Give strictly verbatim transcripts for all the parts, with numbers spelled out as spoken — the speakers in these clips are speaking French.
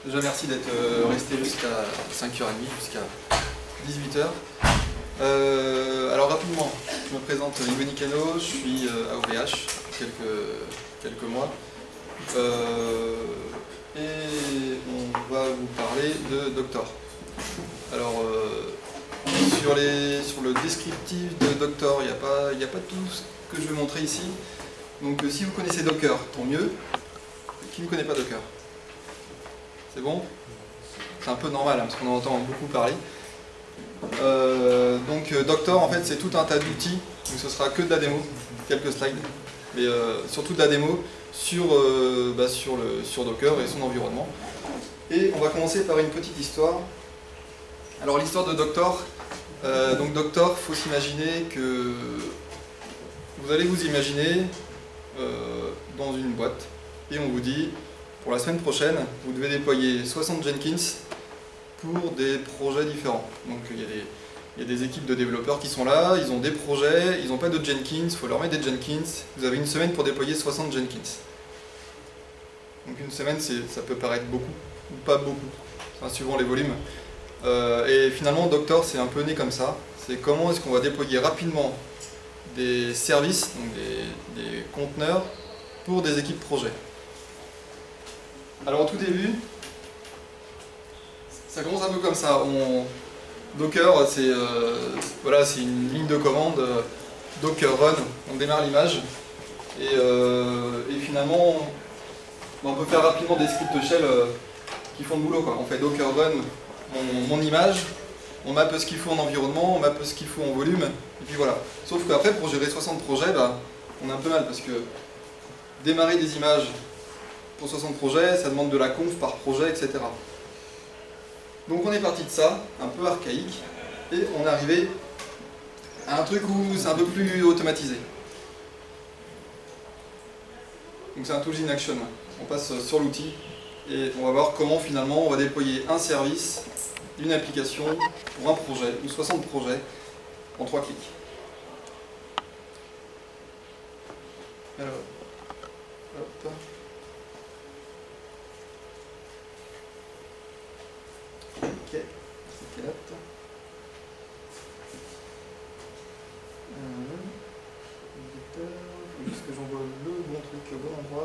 Déjà merci d'être resté jusqu'à cinq heures trente, jusqu'à dix-huit heures. Euh, alors rapidement, je me présente Hugo Nicano, je suis à O V H quelques, quelques mois. Euh, et on va vous parler de Doctor. Alors euh, sur, les, sur le descriptif de Doctor, il n'y a, a pas tout ce que je vais montrer ici. Donc si vous connaissez Docker, tant mieux. Qui ne connaît pas Docker? C'est bon? C'est un peu normal hein, parce qu'on en entend beaucoup parler. Euh, donc Doctor en fait c'est tout un tas d'outils, donc ce sera que de la démo, quelques slides, mais euh, surtout de la démo sur, euh, bah, sur, le, sur Docker et son environnement. Et on va commencer par une petite histoire. Alors l'histoire de Doctor, euh, donc Doctor, il faut s'imaginer que vous allez vous imaginer euh, dans une boîte et on vous dit pour la semaine prochaine vous devez déployer soixante Jenkins pour des projets différents. Donc il y, a des, il y a des équipes de développeurs qui sont là, ils ont des projets, ils n'ont pas de Jenkins, il faut leur mettre des Jenkins. Vous avez une semaine pour déployer soixante Jenkins. Donc une semaine, ça peut paraître beaucoup ou pas beaucoup, enfin, suivant les volumes. Euh, et finalement, Doctor, c'est un peu né comme ça. C'est comment est-ce qu'on va déployer rapidement des services, donc des, des conteneurs, pour des équipes projets. Alors au tout début, ça commence un peu comme ça. On... Docker, c'est euh, voilà, c'est une ligne de commande, euh, Docker run, on démarre l'image, et, euh, et finalement, on, on peut faire rapidement des scripts shell euh, qui font le boulot, quoi. On fait Docker run mon, mon image, on mappe ce qu'il faut en environnement, on mappe ce qu'il faut en volume, et puis voilà. Sauf qu'après, pour gérer soixante projets, bah, on a un peu mal, parce que démarrer des images pour soixante projets, ça demande de la conf par projet, et cetera. Donc on est parti de ça, un peu archaïque, et on est arrivé à un truc où c'est un peu plus automatisé. Donc c'est un tools in action. On passe sur l'outil et on va voir comment finalement on va déployer un service, une application pour un projet ou soixante projets en trois clics. Alors, hop. Ok, c'était là. Il faut juste que j'envoie le bon truc au bon endroit.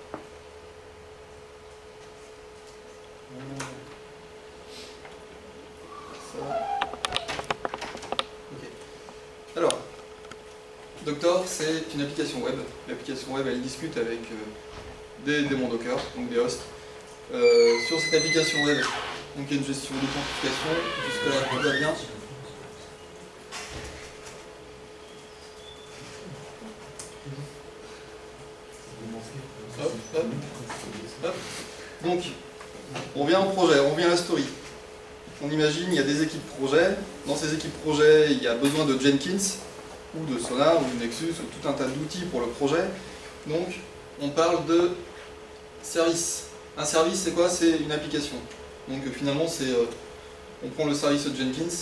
Ça. Ok. Alors, Doctor, c'est une application web. L'application web, elle discute avec euh, des démons Docker, donc des hosts. Euh, sur cette application web, donc il y a une gestion d'authentification, jusque-là tout va bien. Hop, hop, hop. Donc, on vient au projet, on vient à la story. On imagine, il y a des équipes projet. Dans ces équipes projet, il y a besoin de Jenkins, ou de Sonar, ou de Nexus, ou tout un tas d'outils pour le projet. Donc, on parle de service. Un service, c'est quoi? C'est une application. Donc finalement, c'est, euh, on prend le service Jenkins,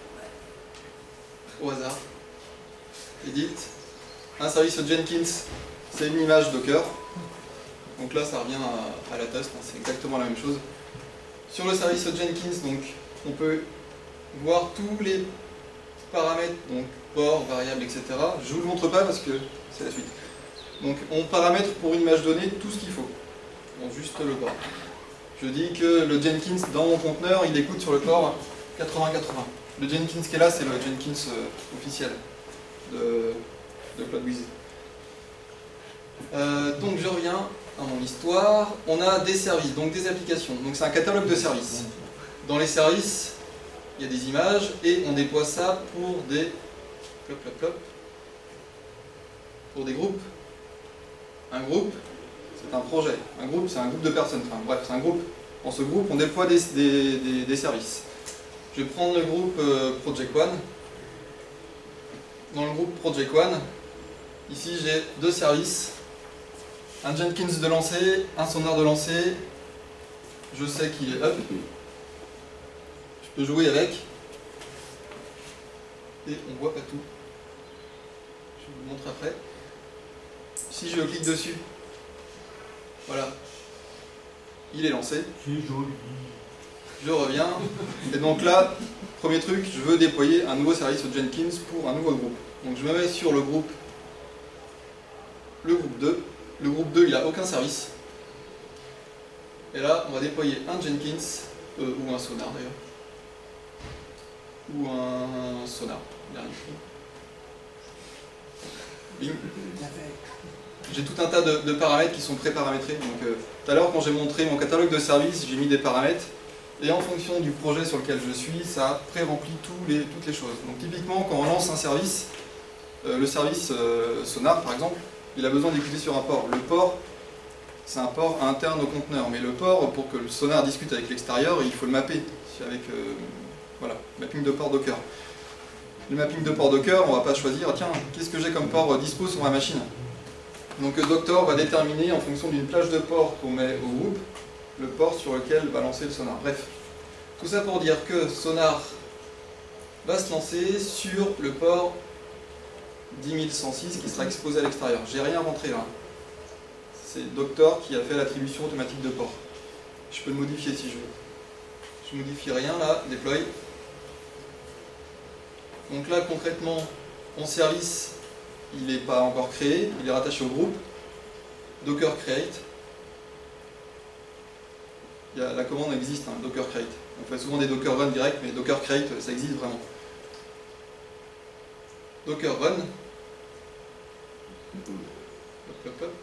au hasard, edit. Un service Jenkins, c'est une image Docker. Donc là, ça revient à, à la test, hein, c'est exactement la même chose. Sur le service Jenkins, donc, on peut voir tous les paramètres, donc port, variable, et cetera. Je ne vous le montre pas parce que c'est la suite. Donc on paramètre pour une image donnée tout ce qu'il faut. Bon, juste le port. Je dis que le Jenkins dans mon conteneur, il écoute sur le port quatre-vingts quatre-vingts. Le Jenkins qui est là, c'est le Jenkins euh, officiel de, de CloudWiz. Euh, donc je reviens à mon histoire. On a des services, donc des applications. Donc c'est un catalogue de services. Dans les services, il y a des images et on déploie ça pour des plop, plop, plop, pour des groupes. Un groupe, c'est un projet. Un groupe, c'est un groupe de personnes. Enfin bref, c'est un groupe. Dans ce groupe, on déploie des, des, des, des services. Je vais prendre le groupe euh, Project One. Dans le groupe Project One, ici j'ai deux services. Un Jenkins de lancer, un Sonar de lancer. Je sais qu'il est up. Je peux jouer avec. Et on voit pas tout. Je vous montre après. Si je clique dessus, voilà. il est lancé. C'est joli. Je reviens. Et donc là, premier truc, je veux déployer un nouveau service au Jenkins pour un nouveau groupe. Donc je me mets sur le groupe, le groupe deux. Le groupe deux, il n'a aucun service. Et là, on va déployer un Jenkins, euh, ou un Sonar d'ailleurs. Ou un Sonar, dernier. Bing. J'ai tout un tas de, de paramètres qui sont pré-paramétrés. Donc euh, tout à l'heure, quand j'ai montré mon catalogue de services, j'ai mis des paramètres. Et en fonction du projet sur lequel je suis, ça pré-remplit tous les, toutes les choses. Donc typiquement, quand on lance un service, euh, le service euh, Sonar par exemple, il a besoin d'écouter sur un port. Le port, c'est un port interne au conteneur. Mais le port, pour que le Sonar discute avec l'extérieur, il faut le mapper avec euh, voilà, mapping de port Docker. Le mapping de port Docker, on ne va pas choisir, tiens, qu'est-ce que j'ai comme port dispo sur ma machine? Donc Doctor va déterminer en fonction d'une plage de port qu'on met au groupe, le port sur lequel va lancer le Sonar. Bref, tout ça pour dire que Sonar va se lancer sur le port dix mille cent six qui sera exposé à l'extérieur. J'ai rien rentré là. C'est Doctor qui a fait l'attribution automatique de port. Je peux le modifier si je veux. Je modifie rien là, deploy. Donc là concrètement, mon service, il n'est pas encore créé, il est rattaché au groupe. Docker create. Il y a, la commande existe, hein, Docker create. On fait souvent des Docker run direct, mais Docker create, ça existe vraiment. Docker run. Hop, hop, hop.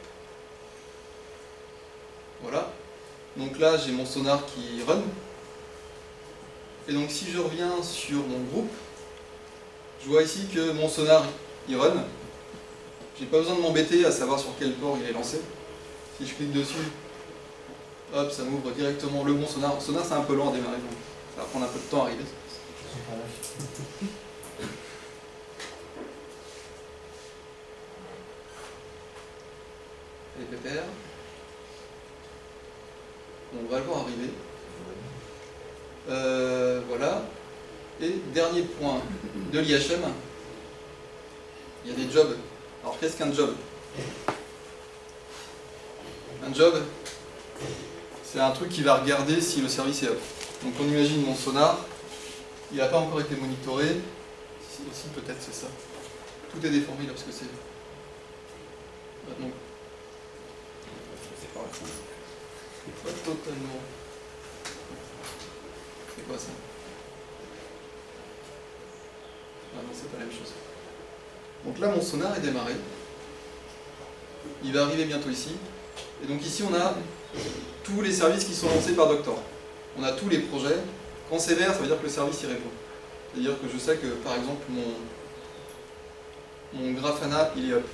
Voilà. Donc là, j'ai mon Sonar qui run. Et donc si je reviens sur mon groupe, je vois ici que mon Sonar, il run. J'ai pas besoin de m'embêter à savoir sur quel port il est lancé. Si je clique dessus, hop, ça m'ouvre directement le bon Sonar. Sonar, c'est un peu lent à démarrer, donc ça va prendre un peu de temps à arriver. Allez, pépère. On va le voir arriver. Euh, voilà. Et dernier point de l'I H M, il y a des jobs. Alors qu'est-ce qu'un job? Un job, c'est un truc qui va regarder si le service est up. Donc on imagine mon Sonar, il n'a pas encore été monitoré. Ici, ici peut-être c'est ça. Tout est déformé là parce que c'est... Donc, c'est pas totalement... C'est quoi ça? Ah non, c'est pas la même chose. Donc là, mon Sonar est démarré. Il va arriver bientôt ici. Et donc ici, on a tous les services qui sont lancés par Doctor. On a tous les projets. Quand c'est vert, ça veut dire que le service y répond. C'est-à-dire que je sais que, par exemple, mon, mon Grafana, il est up.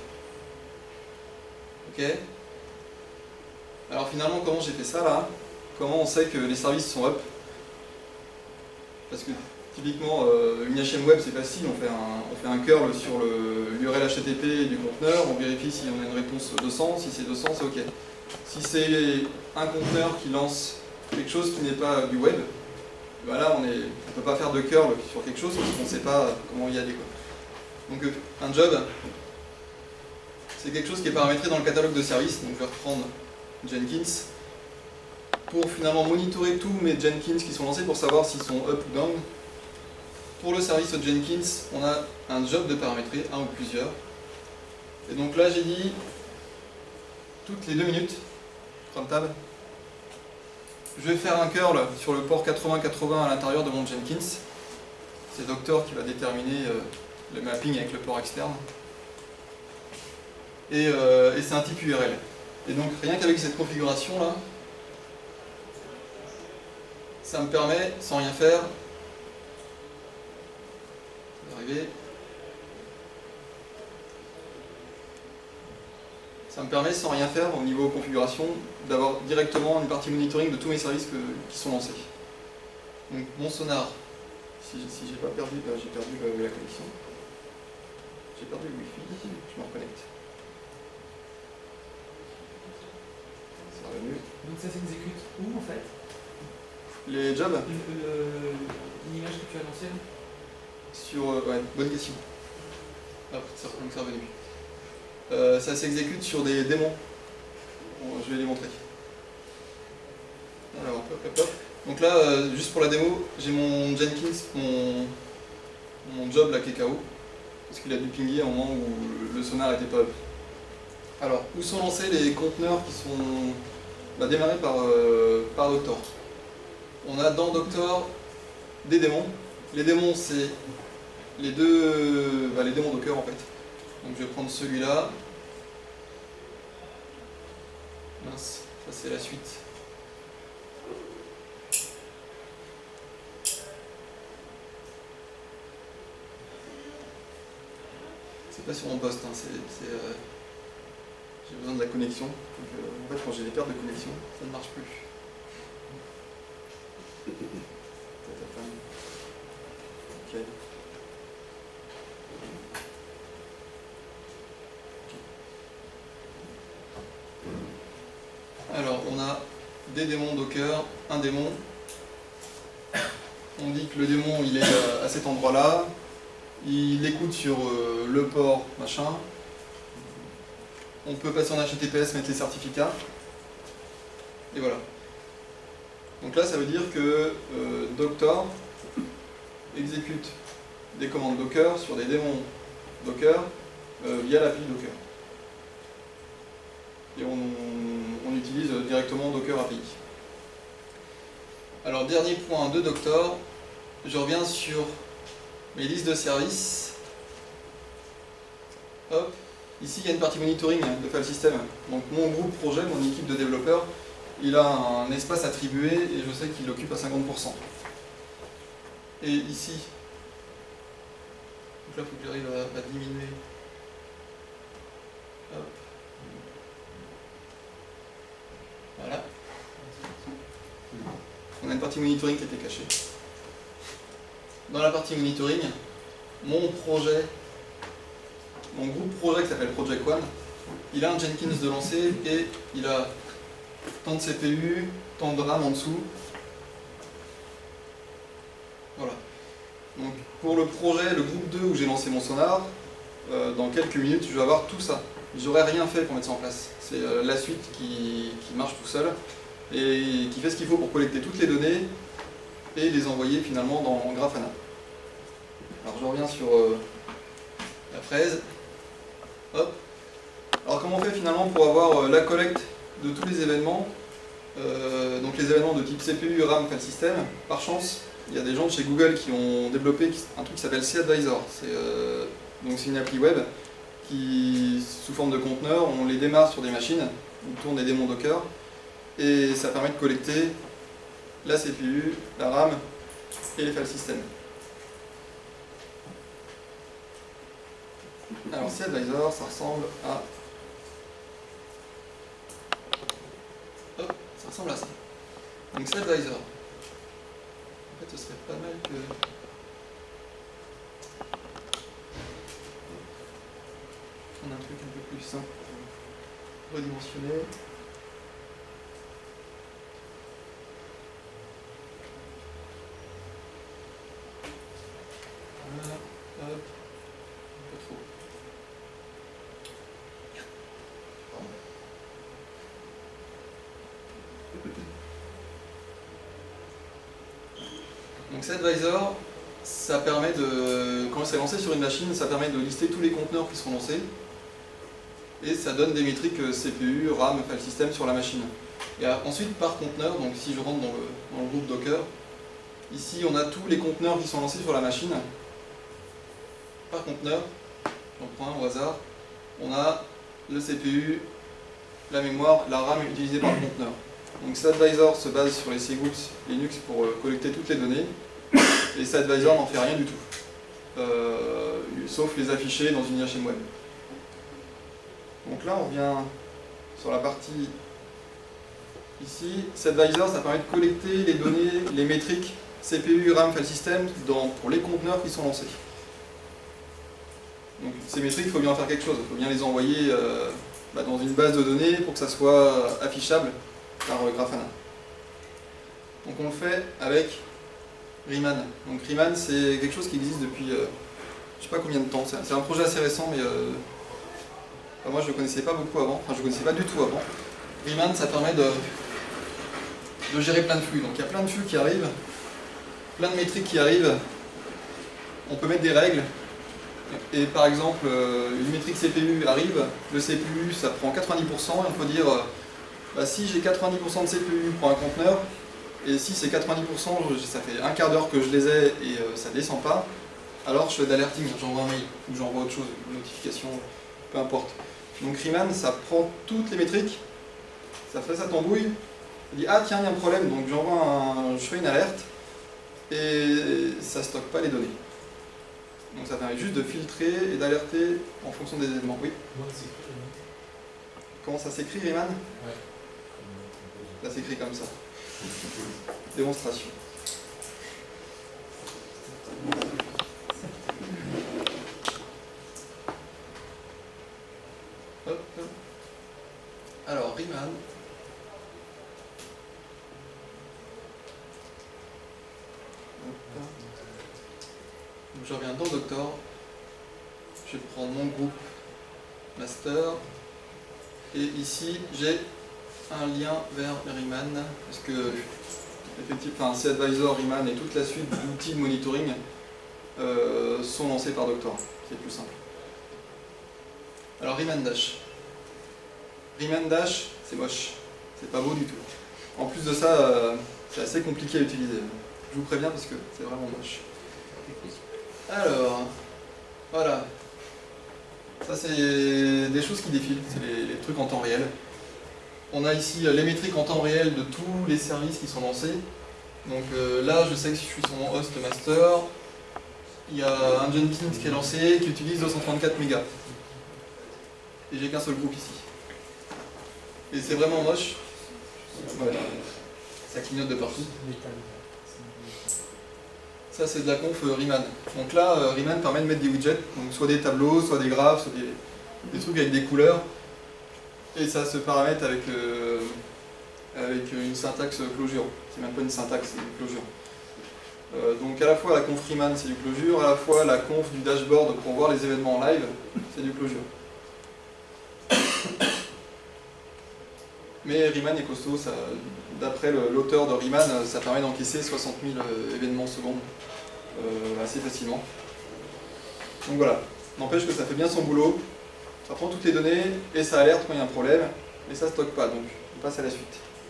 Ok? Alors finalement, comment j'ai fait ça là? Comment on sait que les services sont up? Parce que typiquement, euh, une H M web, c'est facile, on fait un, on fait un curl sur l'U R L H T T P du conteneur, on vérifie si on a une réponse deux cents, si c'est deux cents, c'est OK. Si c'est un conteneur qui lance quelque chose qui n'est pas du web, ben là, on ne peut pas faire de curl sur quelque chose parce qu'on ne sait pas comment y aller, quoi. Donc un job, c'est quelque chose qui est paramétré dans le catalogue de services, donc je vais reprendre Jenkins, pour finalement monitorer tous mes Jenkins qui sont lancés pour savoir s'ils sont up ou down. Pour le service au Jenkins, on a un job de paramétrer, un ou plusieurs. Et donc là, j'ai dit, toutes les deux minutes, cron tab, je vais faire un curl sur le port quatre-vingts quatre-vingts à l'intérieur de mon Jenkins. C'est Doctor qui va déterminer euh, le mapping avec le port externe. Et, euh, et c'est un type U R L. Et donc rien qu'avec cette configuration là, ça me permet, sans rien faire, d'arriver, ça me permet sans rien faire au niveau configuration d'avoir directement une partie monitoring de tous mes services que, qui sont lancés. Donc mon Sonar, si, si j'ai pas perdu, ben, j'ai perdu euh, la connexion. J'ai perdu le Wi-Fi, je me reconnecte. Ça va mieux. Donc ça s'exécute où en fait? Les jobs L'image que tu as lancée? Sur... Euh, ouais, bonne question. Ah, ça, donc c'est revenu. Euh, ça s'exécute sur des démons. Bon, je vais les montrer. hop, hop, hop. Donc là, euh, juste pour la démo, j'ai mon Jenkins, mon, mon job là qui est K O, parce qu'il a dû pinguer au moment où le sonar n'était pas up. Alors, où sont lancés les conteneurs qui sont bah, démarrés par, euh, par Doctor? On a dans Doctor des démons. Les démons, c'est les deux bah, les démons Docker en fait. Donc je vais prendre celui-là. Mince, ça c'est la suite. C'est pas sur mon poste, hein, c'est, c'est, euh, j'ai besoin de la connexion. Donc, euh, en fait, quand j'ai des pertes de connexion, ça ne marche plus. Okay. Alors, on a des démons Docker, un démon. On dit que le démon, il est à cet endroit-là. Il écoute sur euh, le port, machin. On peut passer en H T T P S, mettre les certificats. Et voilà. Donc là, ça veut dire que euh, Doctor exécute des commandes Docker sur des démons Docker euh, via l'appli Docker. Et on, on utilise directement Docker A P I. Alors, dernier point de Doctor, je reviens sur mes listes de services. Hop. Ici, il y a une partie monitoring de file system. Donc, mon groupe projet, mon équipe de développeurs, il a un espace attribué et je sais qu'il l'occupe à cinquante pour cent. Et ici, donc là, il faut que j'arrive à, à diminuer. Hop. Voilà. On a une partie monitoring qui était cachée. Dans la partie monitoring, mon projet, mon groupe projet qui s'appelle Project One, il a un Jenkins de lancer et il a tant de C P U, tant de RAM en dessous. Voilà. Donc pour le projet, le groupe deux où j'ai lancé mon sonar, euh, dans quelques minutes, je vais avoir tout ça. J'aurais rien fait pour mettre ça en place. C'est euh, la suite qui, qui marche tout seul et qui fait ce qu'il faut pour collecter toutes les données et les envoyer finalement dans Grafana. Alors je reviens sur euh, la fraise. Hop. Alors comment on fait finalement pour avoir euh, la collecte de tous les événements, euh, donc les événements de type C P U, RAM, file system? Par chance, il y a des gens de chez Google qui ont développé un truc qui s'appelle cAdvisor. C'est euh, donc c'est une appli web qui, sous forme de conteneurs, on les démarre sur des machines, on tourne des démons Docker, et ça permet de collecter la C P U, la RAM et les file system. Alors cAdvisor, ça ressemble à... Hop, ça ressemble à ça. Donc cAdvisor. En fait, ce serait pas mal que... On a un truc un peu plus simple pour redimensionner. Voilà, hop, un peu trop. Donc cAdvisor, ça permet de, quand c'est lancé sur une machine, ça permet de lister tous les conteneurs qui seront lancés et ça donne des métriques C P U, RAM, file system sur la machine. Et ensuite par conteneur, donc si je rentre dans le, dans le groupe Docker, ici on a tous les conteneurs qui sont lancés sur la machine. Par conteneur, j'en prends un au hasard, on a le C P U, la mémoire, la RAM utilisée par le conteneur. Donc cAdvisor se base sur les cgroups Linux pour euh, collecter toutes les données, et cAdvisor n'en fait rien du tout, euh, sauf les afficher dans une I H M web. Donc là on revient sur la partie ici. cAdvisor, ça permet de collecter les données, les métriques C P U, RAM, file system dans, pour les conteneurs qui sont lancés. Donc ces métriques, il faut bien en faire quelque chose, il faut bien les envoyer euh, bah, dans une base de données pour que ça soit affichable par euh, Grafana. Donc on le fait avec Riemann. Donc Riemann, c'est quelque chose qui existe depuis euh, je sais pas combien de temps. C'est un projet assez récent, mais euh, enfin, moi je ne le connaissais pas beaucoup avant, enfin je ne le connaissais pas du tout avant. Riemann, ça permet de de gérer plein de flux. Donc il y a plein de flux qui arrivent, plein de métriques qui arrivent. On peut mettre des règles. Et par exemple, une métrique C P U arrive, le C P U ça prend quatre-vingt-dix pour cent, et on peut dire bah, si j'ai quatre-vingt-dix pour cent de C P U pour un conteneur, et si c'est quatre-vingt-dix pour cent, ça fait un quart d'heure que je les ai et euh, ça ne descend pas, alors je fais d'alerting, j'envoie un mail, ou j'envoie autre chose, une notification, peu importe. Donc Riemann, ça prend toutes les métriques, ça fait sa tambouille, il dit ah tiens il y a un problème, donc j'envoie un, je fais une alerte, et ça ne stocke pas les données. Donc ça permet juste de filtrer et d'alerter en fonction des événements. Oui. Comment ça s'écrit, Riemann? Ouais. Là, c'est écrit comme ça. Démonstration. Hop. Alors, Riemann. Donc, je reviens dans Doctor. Je vais prendre mon groupe master. Et ici, j'ai un lien vers Riemann, parce que effectivement, cAdvisor, Riemann et toute la suite d'outils de monitoring euh, sont lancés par Doctor. C'est plus simple. Alors Riemann Dash. Riemann Dash, c'est moche. C'est pas beau du tout. En plus de ça, euh, c'est assez compliqué à utiliser. Je vous préviens parce que c'est vraiment moche. Alors, voilà. Ça, c'est des choses qui défilent, c'est les, les trucs en temps réel. On a ici les métriques en temps réel de tous les services qui sont lancés. Donc euh, là, je sais que je suis sur mon host master. Il y a un Jenkins qui est lancé, qui utilise deux cent trente-quatre mégas. Et j'ai qu'un seul groupe ici. Et c'est vraiment moche. Voilà. Ça clignote de partout. Ça, c'est de la conf Riemann. Donc là, euh, Riemann permet de mettre des widgets, donc soit des tableaux, soit des graphes, soit des, des trucs avec des couleurs. Et ça se paramètre avec, euh, avec une syntaxe closure. C'est même pas une syntaxe, c'est une closure. Euh, donc à la fois la conf Riemann, c'est du closure, à la fois la conf du dashboard pour voir les événements en live, c'est du closure. Mais Riemann est costaud, d'après l'auteur de Riemann, ça permet d'encaisser soixante mille euh, événements secondes euh, assez facilement. Donc voilà, n'empêche que ça fait bien son boulot, ça prend toutes les données et ça alerte quand il y a un problème, et ça ne stocke pas, donc on passe à la suite.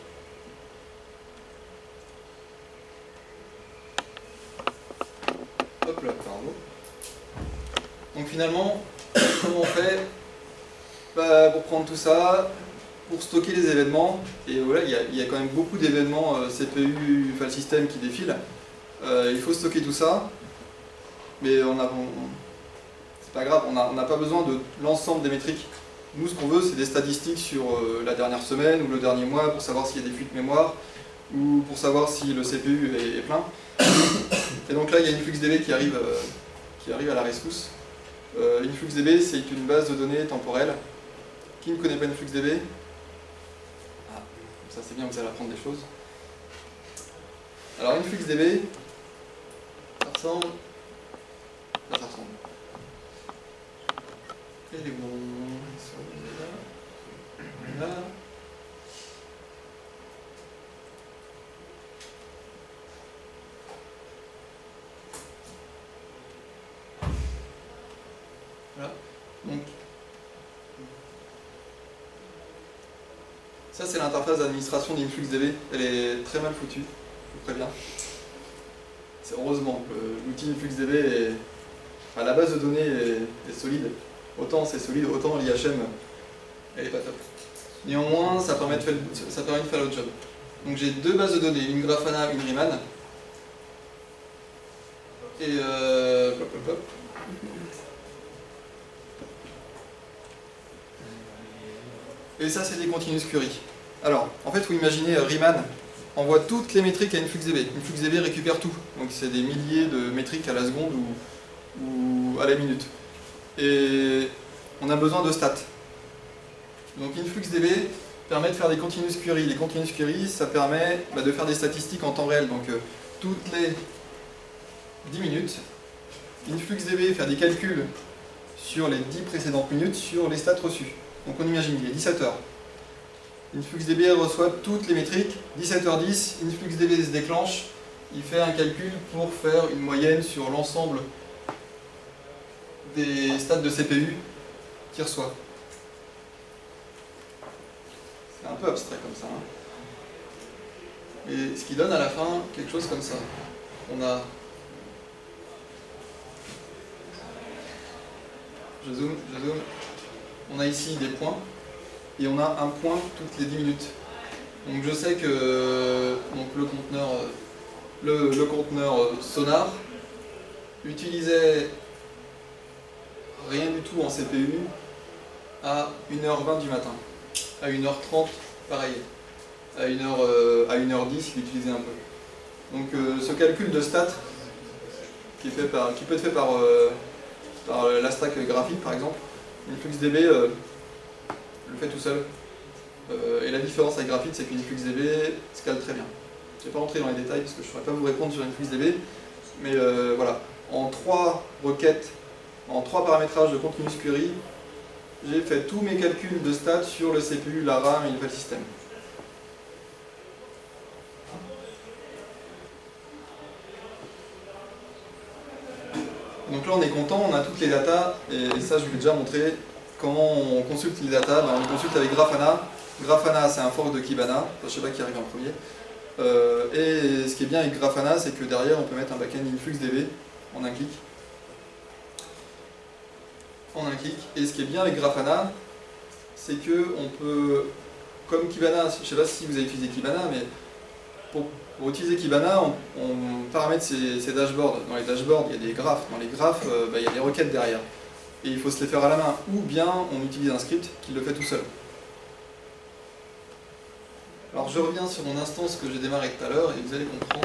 Hop là, pardon. Donc finalement, comment on fait bah, pour prendre tout ça, pour stocker les événements, et voilà, il y a, il y a quand même beaucoup d'événements euh, C P U, file system qui défilent. Euh, il faut stocker tout ça, mais on a, on, c'est pas grave, on n'a pas besoin de l'ensemble des métriques. Nous, ce qu'on veut, c'est des statistiques sur euh, la dernière semaine ou le dernier mois pour savoir s'il y a des fuites mémoire ou pour savoir si le C P U est, est plein. Et donc là, il y a InfluxDB qui arrive, euh, qui arrive à la rescousse. Euh, InfluxDB, c'est une base de données temporelle. Qui ne connaît pas InfluxDB? Ça c'est bien, vous allez apprendre des choses. Alors InfluxDB, ça ressemble... Là, ça ressemble. Et les bons... Là. Là. Voilà. Donc, ça c'est l'interface d'administration d'InfluxDB, elle est très mal foutue, je vous préviens. C'est heureusement que l'outil InfluxDB est... Enfin, la base de données est, est solide. Autant c'est solide, autant l'I H M, elle est pas top. Néanmoins, ça permet de faire, ça permet de faire le job. Donc j'ai deux bases de données, une Grafana, une Riemann. Et euh... Plop, plop, plop. Et ça, c'est des continuous query. Alors, en fait, vous imaginez, euh, Riemann envoie toutes les métriques à InfluxDB. InfluxDB récupère tout. Donc, c'est des milliers de métriques à la seconde ou, ou à la minute. Et on a besoin de stats. Donc, InfluxDB permet de faire des continuous query. Les continuous query, ça permet bah, de faire des statistiques en temps réel. Donc, euh, toutes les dix minutes, InfluxDB fait des calculs sur les dix précédentes minutes sur les stats reçues. Donc on imagine, il est dix-sept heures. InfluxDB reçoit toutes les métriques, dix-sept heures dix, InfluxDB se déclenche, il fait un calcul pour faire une moyenne sur l'ensemble des stades de C P U qu'il reçoit. C'est un peu abstrait comme ça. Hein. Et ce qui donne à la fin quelque chose comme ça. On a... Je zoome, je zoome. On a ici des points, et on a un point toutes les dix minutes. Donc je sais que donc le conteneur, le, le conteneur Sonar utilisait rien du tout en C P U à une heure vingt du matin. À une heure trente, pareil. À une heure, euh, à une heure dix, il utilisait un peu. Donc euh, ce calcul de stats, qui, est fait par, qui peut être fait par, euh, par la stack graphique par exemple, InfluxDB euh, le fait tout seul. Euh, et la différence avec Graphite, c'est qu'InfluxDB scale très bien. Je ne vais pas rentrer dans les détails parce que je ne saurais pas vous répondre sur InfluxDB, mais euh, voilà, en trois requêtes, en trois paramétrages de continuous query, j'ai fait tous mes calculs de stats sur le C P U, la RAM et le file system. Donc là on est content, on a toutes les datas, et ça je vous l'ai déjà montré. Comment on consulte les datas, ben, on les consulte avec Grafana. Grafana c'est un fork de Kibana, enfin, je ne sais pas qui arrive en premier. Euh, et ce qui est bien avec Grafana, c'est que derrière on peut mettre un backend InfluxDB en un clic. En un clic. Et ce qui est bien avec Grafana, c'est que on peut, comme Kibana, je ne sais pas si vous avez utilisé Kibana, mais pour, pour utiliser Kibana, on, on paramètre ses, ses dashboards. Dans les dashboards, il y a des graphes. Dans les graphes, euh, bah, il y a des requêtes derrière. Et il faut se les faire à la main. Ou bien on utilise un script qui le fait tout seul. Alors je reviens sur mon instance que j'ai démarré tout à l'heure et vous allez comprendre.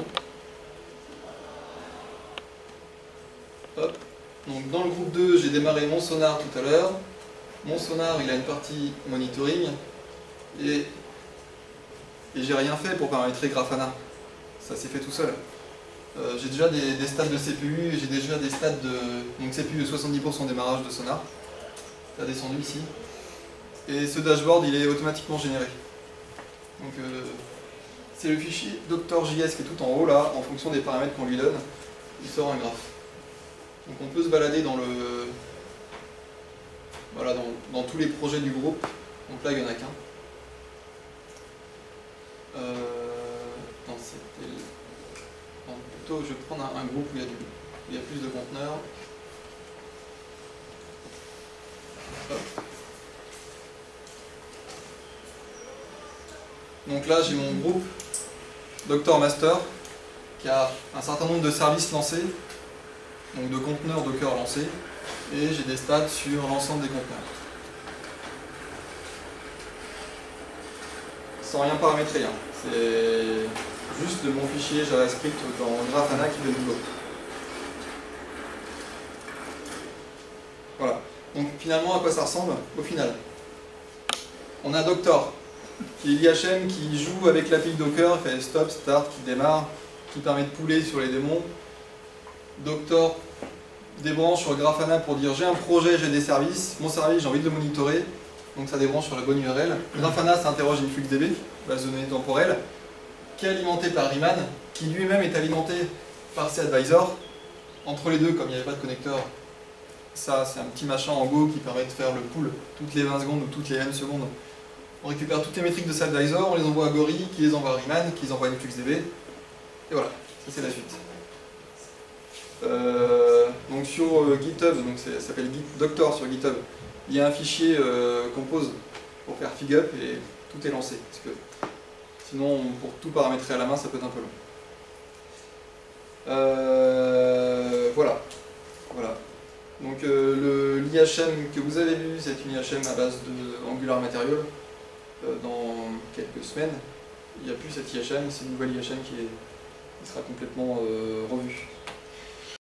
Hop. Donc dans le groupe deux, j'ai démarré mon sonar tout à l'heure. Mon sonar, il a une partie monitoring. Et, et j'ai rien fait pour paramétrer Grafana. Ça s'est fait tout seul. Euh, j'ai déjà des, des stats de C P U, j'ai déjà des stats de donc C P U de soixante-dix pour cent démarrage de sonar. Ça a descendu ici. Et ce dashboard, il est automatiquement généré. Donc euh, c'est le fichier doctor.js qui est tout en haut là, en fonction des paramètres qu'on lui donne, il sort un graphe. Donc on peut se balader dans le voilà dans, dans tous les projets du groupe. Donc là il n'y en a qu'un. Euh, non, c'était non, plutôt je vais prendre un, un groupe où il y a du où il y a plus de conteneurs. Hop. Donc là j'ai mon groupe Doctor Master qui a un certain nombre de services lancés, donc de conteneurs Docker lancés, et j'ai des stats sur l'ensemble des conteneurs. Sans rien paramétrer, hein. C'est juste de mon fichier JavaScript dans Grafana qui fait le boulot. Voilà. Donc finalement à quoi ça ressemble au final? On a Doctor, qui est l'I H M qui joue avec l'A P I Docker, fait stop, start, qui démarre, qui permet de pouler sur les démons. Doctor débranche sur Grafana pour dire j'ai un projet, j'ai des services, mon service j'ai envie de le monitorer, donc ça débranche sur la bonne U R L. Grafana s'interroge InfluxDB, base de données temporelle, qui est alimentée par Riemann, qui lui-même est alimenté par cAdvisor. Entre les deux, comme il n'y avait pas de connecteur, ça c'est un petit machin en Go qui permet de faire le pool toutes les vingt secondes ou toutes les m secondes. On récupère toutes les métriques de cAdvisor, on les envoie à Gory, qui les envoie à Riemann, qui les envoie à InfluxDB. Et voilà, ça c'est la suite. Euh, donc sur euh, GitHub, donc ça s'appelle Doctor sur GitHub, il y a un fichier euh, compose pour faire figup et tout est lancé. Parce que sinon, pour tout paramétrer à la main, ça peut être un peu long. Euh, voilà. voilà. Donc euh, l'I H M que vous avez vu, c'est une I H M à base de Angular Material. Dans quelques semaines, il n'y a plus cette I H M, c'est une nouvelle I H M qui, est, qui sera complètement euh, revue.